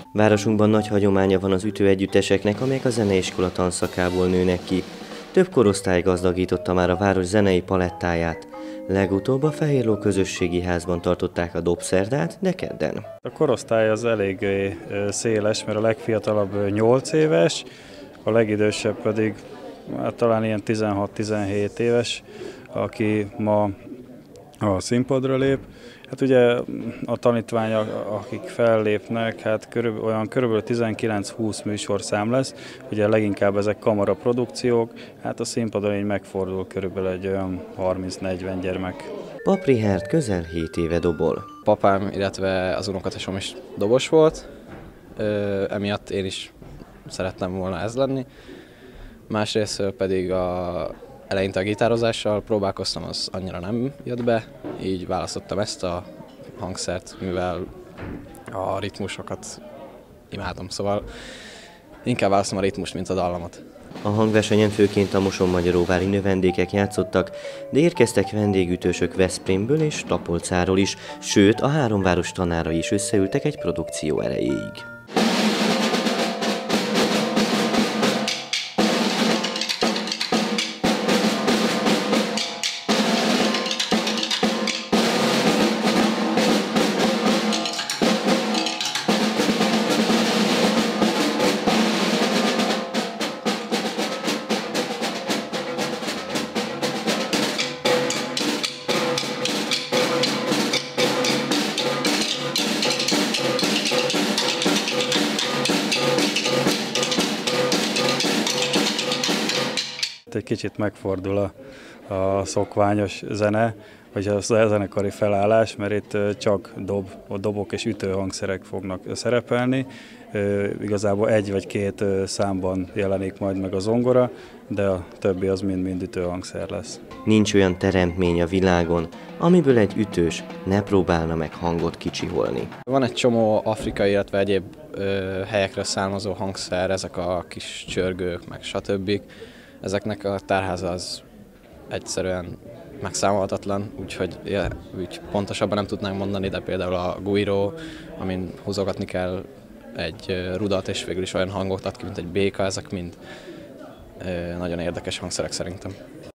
Városunkban nagy hagyománya van az ütőegyütteseknek, amelyek a zeneiskola tanszakából nőnek ki. Több korosztály gazdagította már a város zenei palettáját. Legutóbb a Fehérló közösségi házban tartották a dobszerdát, de kedden. A korosztály az elég széles, mert a legfiatalabb 8 éves, a legidősebb pedig talán ilyen 16-17 éves, aki ma a színpadra lép. Hát ugye a tanítványok, akik fellépnek, hát körülbelül 19-20 műsorszám lesz, ugye leginkább ezek kamaraprodukciók, hát a színpadon így megfordul körülbelül egy olyan 30-40 gyermek. Pap Richárd közel 7 éve dobol. Papám, illetve az unokatesom is dobos volt, emiatt én is szerettem volna ez lenni. Másrészt pedig eleinte a gitározással próbálkoztam, az annyira nem jött be, így választottam ezt a hangszert, mivel a ritmusokat imádom, szóval inkább választom a ritmust, mint a dallamot. A hangversenyen főként a mosonmagyaróvári növendékek játszottak, de érkeztek vendégütősök Veszprémből és Tapolcáról is, sőt a három város tanárai is összeültek egy produkció erejéig. Egy kicsit megfordul a szokványos zene, vagy a zenekari felállás, mert itt csak dobok és ütőhangszerek fognak szerepelni. Igazából egy vagy két számban jelenik majd meg a zongora, de a többi az mind ütőhangszer lesz. Nincs olyan teremtmény a világon, amiből egy ütős ne próbálna meg hangot kicsiholni. Van egy csomó afrikai, illetve egyéb helyekről származó hangszer, ezek a kis csörgők, meg stb. Ezeknek a tárháza az egyszerűen megszámolhatatlan, úgyhogy úgy pontosabban nem tudnánk mondani, de például a guiro, amin húzogatni kell egy rudat, és végül is olyan hangot ad ki, mint egy béka, ezek mind nagyon érdekes hangszerek szerintem.